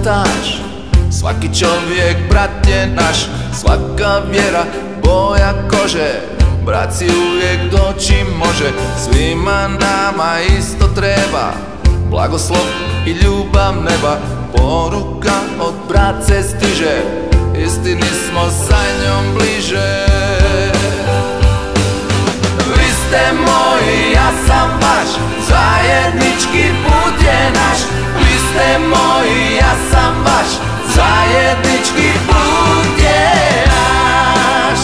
pokretač. Svaki čovjek brat je naš, svaka vjera, boja kože, brat si uvijek doći može. Svima nama isto treba blagoslov i ljubav neba. Poruka od brace stiže, istini smo sa njom bliže. Vi ste moji, ja sam vaš, zajednički put je naš. Vi ste moji, ja sam vaš, zajednički put je naš.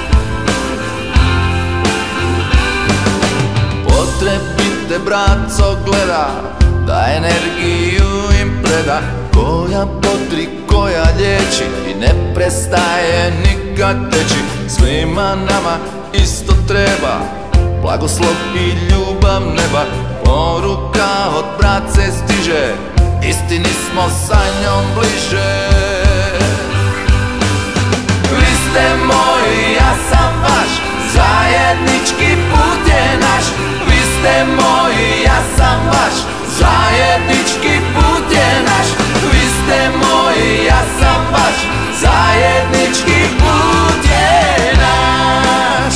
Potrebite braco gleda, da energiju im preda, koja bodri, koja liječi i ne prestaje nikad teći. Svima nama isto treba blagoslov i ljubav neba. Poruka od brace stiže, istini smo sa njom bliže. Vi ste moji, ja sam vaš, zajednički put je naš. Vi ste moji, ja sam vaš, zajednički put je naš. Vi ste moji, ja sam vaš, zajednički put je naš.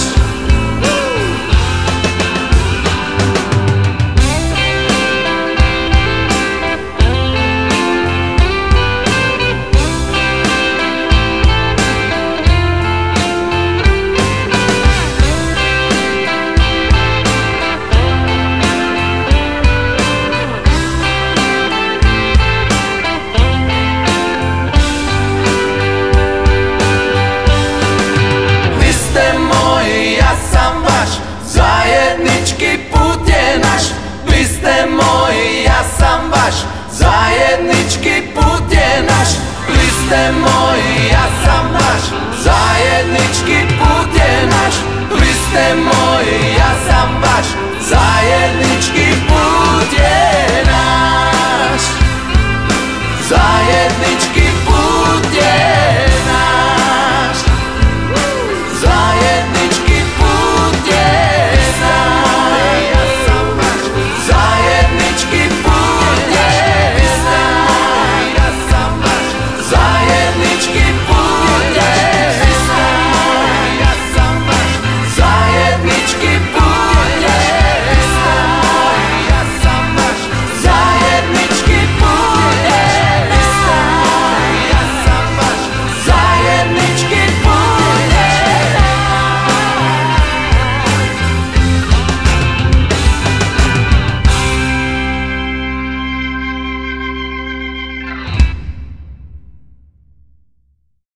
Zajednički put je naš, vi ste moji, ja sam vaš, zajednički put je naš. Vi ste moji, ja sam vaš, zajednički put je naš. Vi ste moji, ja sam vaš, zajednički put je naš. Zajednički